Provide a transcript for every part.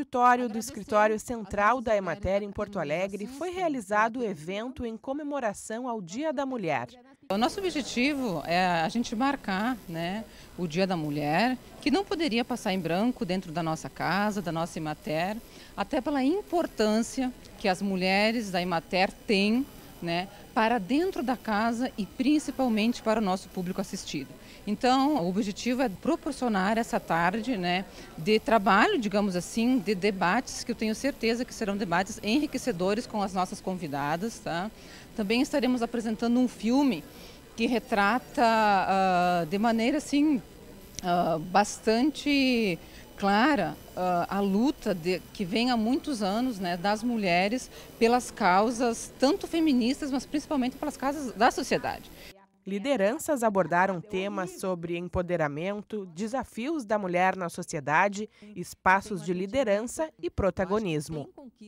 auditório do escritório central da Emater em Porto Alegre foi realizado o evento em comemoração ao Dia da Mulher. O nosso objetivo é a gente marcar, o Dia da Mulher, que não poderia passar em branco dentro da nossa casa, da nossa Emater, até pela importância que as mulheres da Emater têm, para dentro da casa e principalmente para o nosso público assistido. Então, o objetivo é proporcionar essa tarde, de trabalho, digamos assim, de debates, que eu tenho certeza que serão debates enriquecedores com as nossas convidadas, tá? Também estaremos apresentando um filme que retrata de maneira assim bastante clara a luta que vem há muitos anos, das mulheres pelas causas tanto feministas, mas principalmente pelas causas da sociedade. Lideranças abordaram temas sobre empoderamento, desafios da mulher na sociedade, espaços de liderança e protagonismo.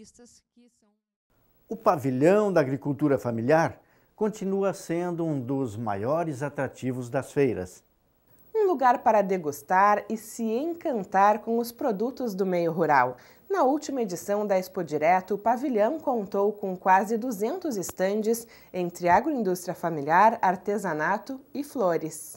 O pavilhão da agricultura familiar continua sendo um dos maiores atrativos das feiras. Um lugar para degustar e se encantar com os produtos do meio rural. Na última edição da Expo Direto, o pavilhão contou com quase 200 estandes entre agroindústria familiar, artesanato e flores.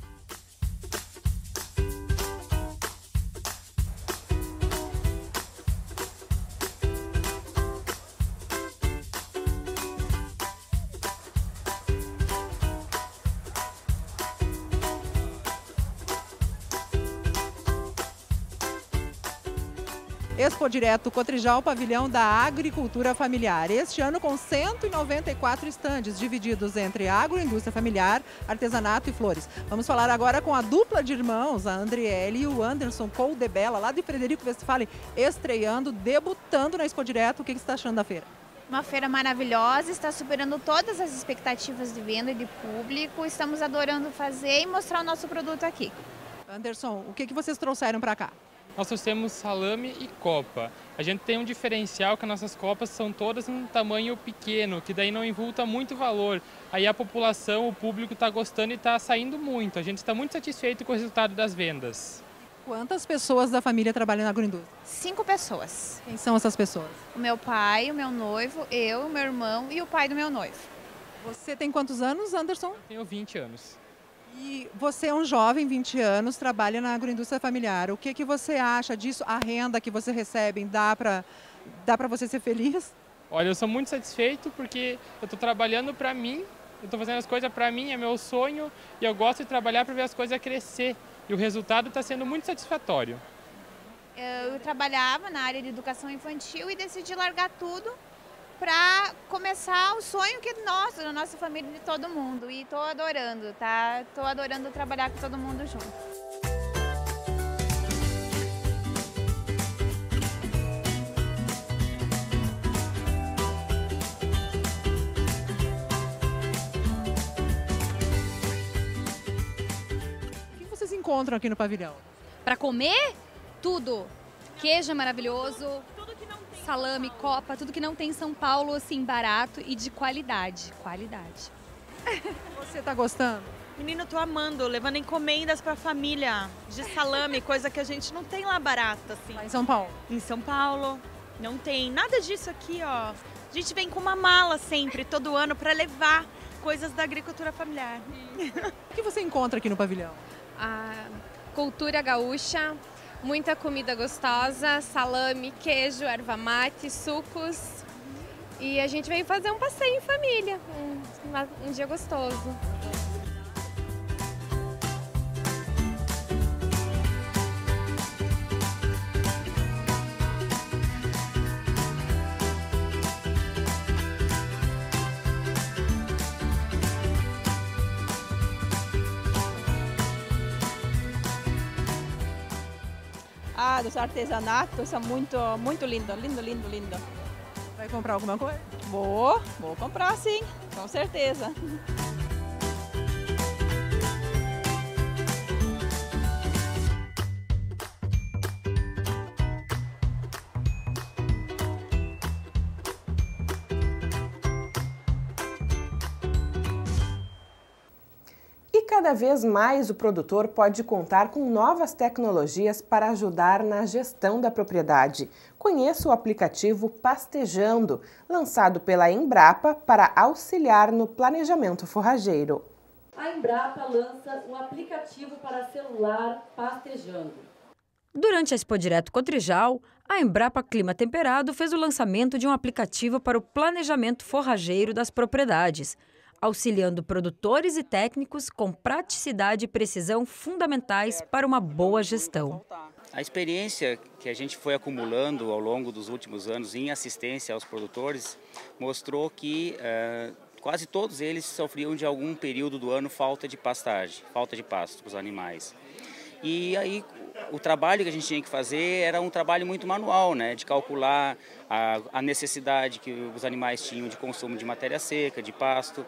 Expo Direto Cotrijal, pavilhão da agricultura familiar. Este ano com 194 estandes, divididos entre agroindústria familiar, artesanato e flores. Vamos falar agora com a dupla de irmãos, a Andriele e o Anderson Coldebella, lá de Frederico Westphalen, estreando, debutando na Expo Direto. O que você está achando da feira? Uma feira maravilhosa, está superando todas as expectativas de venda e de público. Estamos adorando fazer e mostrar o nosso produto aqui. Anderson, o que vocês trouxeram para cá? Nós trouxemos salame e copa. A gente tem um diferencial que as nossas copas são todas em tamanho pequeno, que daí não invulta muito valor. Aí a população, o público está gostando e está saindo muito. A gente está muito satisfeito com o resultado das vendas. Quantas pessoas da família trabalham na agroindústria? 5 pessoas. Quem são essas pessoas? O meu pai, o meu noivo, eu, o meu irmão e o pai do meu noivo. Você tem quantos anos, Anderson? Eu tenho 20 anos. E você é um jovem, 20 anos, trabalha na agroindústria familiar. O que você acha disso? A renda que você recebe, dá para você ser feliz? Olha, eu sou muito satisfeito porque eu estou trabalhando para mim, eu estou fazendo as coisas para mim, é meu sonho e eu gosto de trabalhar para ver as coisas crescer. E o resultado está sendo muito satisfatório. Eu trabalhava na área de educação infantil e decidi largar tudo para começar o sonho que nosso, da nossa família, de todo mundo. E estou adorando, tá? Estou adorando trabalhar com todo mundo junto. O que vocês encontram aqui no pavilhão? Para comer, tudo. Queijo é maravilhoso. Salame, copa, tudo que não tem em São Paulo, assim, barato e de qualidade. Qualidade. Você tá gostando? Menino, eu tô amando, levando encomendas pra família de salame, coisa que a gente não tem lá barata, assim. Lá em São Paulo? Em São Paulo, não tem nada disso aqui, ó. A gente vem com uma mala sempre, todo ano, pra levar coisas da agricultura familiar. O que você encontra aqui no pavilhão? A cultura gaúcha. Muita comida gostosa, salame, queijo, erva mate, sucos. E a gente veio fazer um passeio em família, um dia gostoso. Dos artesanatos, são muito lindo, lindo, lindo, lindo. Vai comprar alguma coisa? Vou comprar sim, com certeza. cada vez mais o produtor pode contar com novas tecnologias para ajudar na gestão da propriedade. Conheça o aplicativo Pastejando, lançado pela Embrapa para auxiliar no planejamento forrageiro. A Embrapa lança um aplicativo para celular Pastejando. Durante a Expo Direto Cotrijal, a Embrapa Clima Temperado fez o lançamento de um aplicativo para o planejamento forrageiro das propriedades, auxiliando produtores e técnicos com praticidade e precisão fundamentais para uma boa gestão. A experiência que a gente foi acumulando ao longo dos últimos anos em assistência aos produtores mostrou que quase todos eles sofriam de algum período do ano falta de pastagem, falta de pasto para os animais. E aí o trabalho que a gente tinha que fazer era um trabalho muito manual, né, de calcular a necessidade que os animais tinham de consumo de matéria seca, de pasto,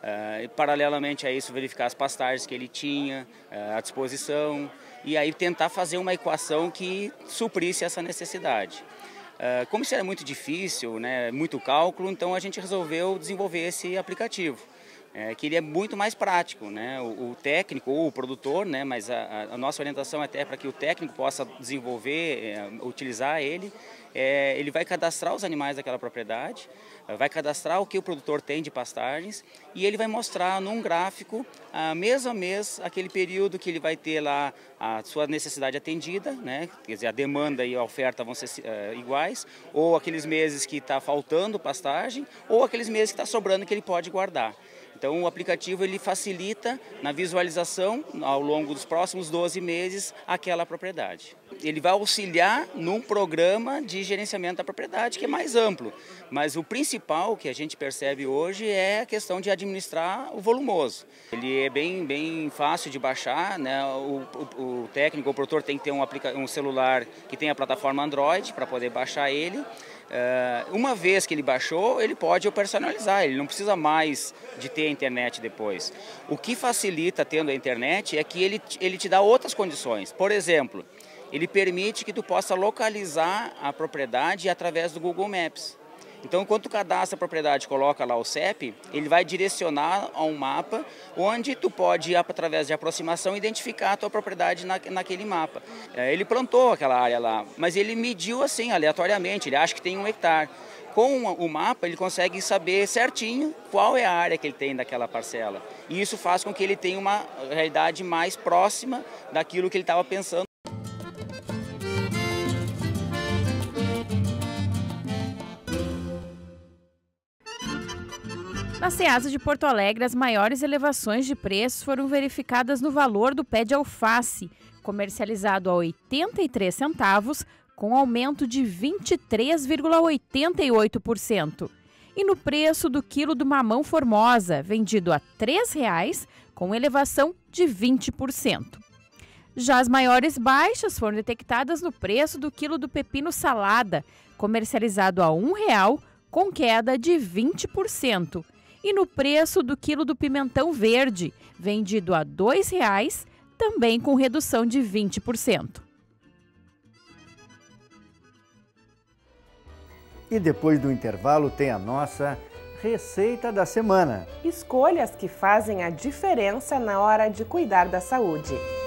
e paralelamente a isso verificar as pastagens que ele tinha à disposição e aí tentar fazer uma equação que suprisse essa necessidade. Como isso era muito difícil, né, muito cálculo, então a gente resolveu desenvolver esse aplicativo. Que ele é muito mais prático, né? O técnico ou o produtor, né? Mas a nossa orientação é até para que o técnico possa desenvolver, utilizar ele. Ele vai cadastrar os animais daquela propriedade, vai cadastrar o que o produtor tem de pastagens e ele vai mostrar num gráfico, mês a mês, aquele período que ele vai ter lá a sua necessidade atendida, né? Quer dizer, a demanda e a oferta vão ser iguais, ou aqueles meses que está faltando pastagem, ou aqueles meses que está sobrando que ele pode guardar. Então o aplicativo ele facilita na visualização ao longo dos próximos 12 meses aquela propriedade. Ele vai auxiliar num programa de gerenciamento da propriedade que é mais amplo, mas o principal que a gente percebe hoje é a questão de administrar o volumoso. Ele é bem fácil de baixar, né? O técnico, o produtor tem que ter um celular que tem a plataforma Android para poder baixar ele. Uma vez que ele baixou, ele pode personalizar, ele não precisa mais de ter a internet depois. O que facilita tendo a internet é que ele te dá outras condições. Por exemplo, ele permite que tu possa localizar a propriedade através do Google Maps. Então, quando tu cadastra a propriedade e coloca lá o CEP, ele vai direcionar a um mapa onde tu pode, através de aproximação, identificar a tua propriedade naquele mapa. Ele plantou aquela área lá, mas ele mediu assim, aleatoriamente, ele acha que tem 1 hectare. Com o mapa, ele consegue saber certinho qual é a área que ele tem daquela parcela. E isso faz com que ele tenha uma realidade mais próxima daquilo que ele estava pensando. Na Ceasa de Porto Alegre, as maiores elevações de preços foram verificadas no valor do pé de alface, comercializado a 83 centavos, com aumento de 23,88%. E no preço do quilo do mamão formosa, vendido a R$ 3,00, com elevação de 20%. Já as maiores baixas foram detectadas no preço do quilo do pepino salada, comercializado a R$ 1,00, com queda de 20%. E no preço do quilo do pimentão verde, vendido a R$ 2,00, também com redução de 20%. E depois do intervalo tem a nossa receita da semana. Escolhas que fazem a diferença na hora de cuidar da saúde.